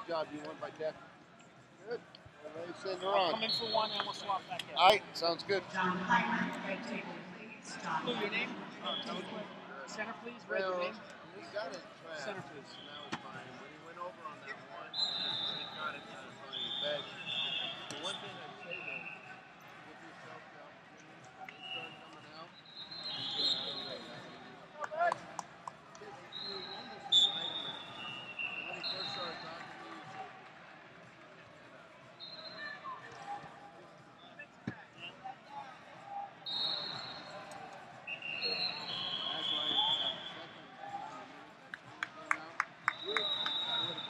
Good job. You went by deck. Good. I'll come in for one and we'll swap back in. All right. Sounds good. John Hyman, red table, please. John Blue, your Hyman. name? Center, please. Red, your name? He got it trapped. Center, please. And that was fine. When he went over on that one, he got it kind of funny. But the one thing I'd say though, give yourself the opportunity when they start coming out, you can activate that. You remember some vitamins. And when he first started talking to me, he said, that's why that second came out. I would have been over there.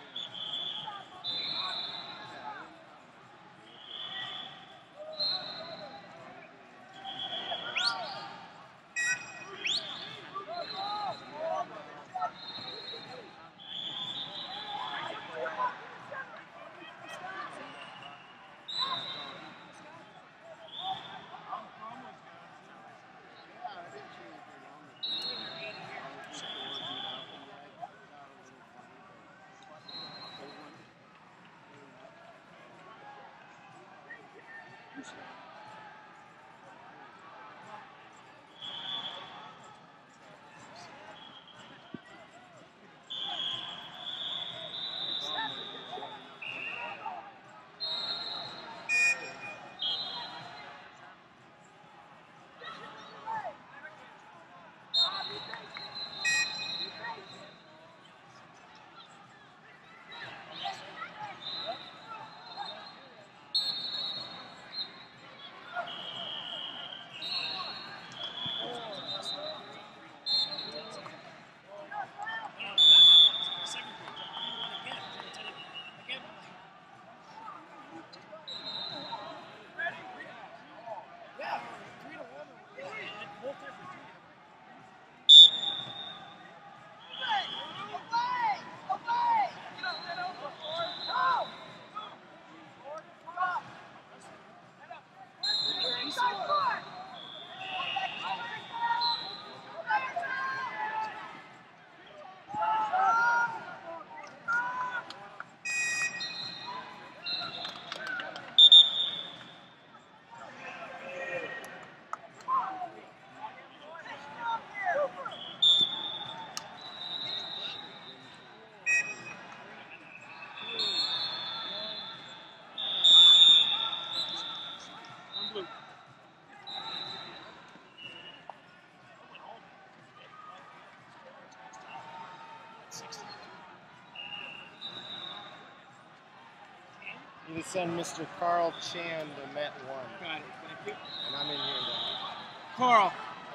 You just send Mr. Carl Chan to Mat 1. Got it. Thank you. And I'm in here now. Carl,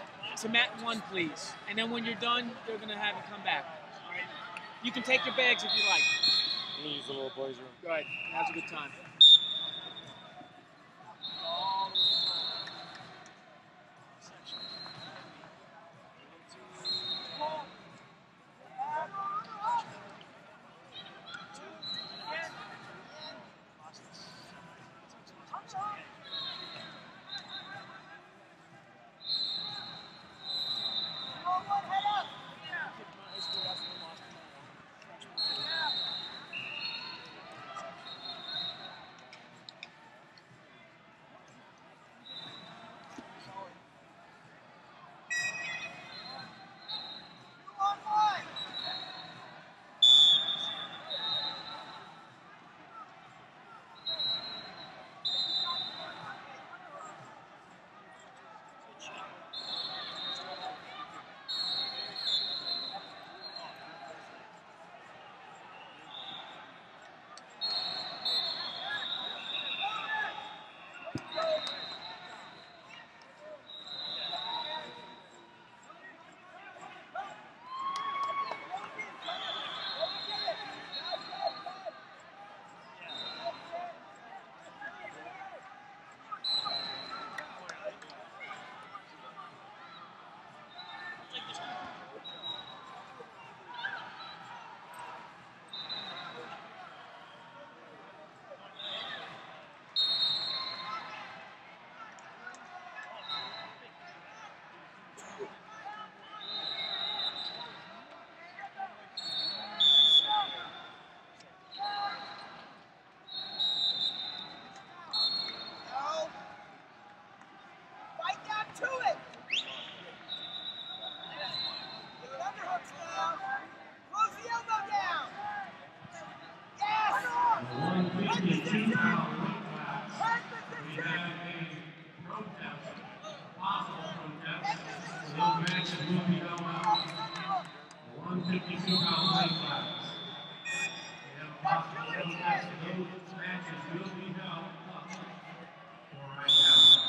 to Mat 1, please. And then when you're done, they're going to have you come back. All right? You can take your bags if you like. I'm going to use the little boys' room. Go ahead. Now's a good time. Investigations matches will be held for right now.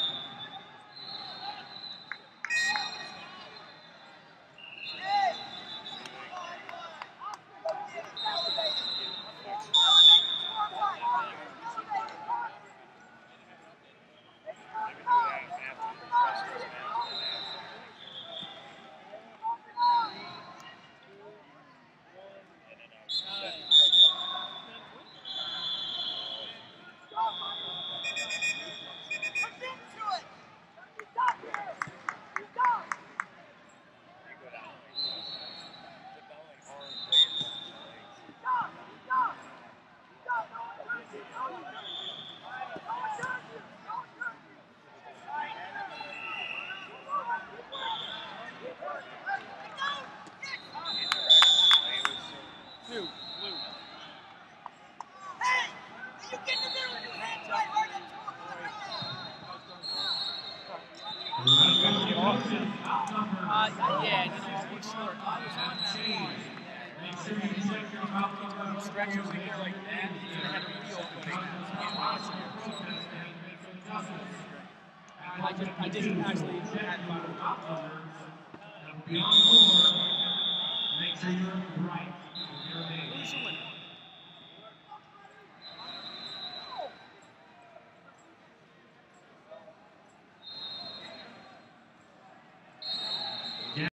Yeah, you know, we're short. I was on that one. Make sure you check your outnumber Stretchers in there like that. And I had a wheel putting I just actually had fun. Beyond 4, make sure you're right.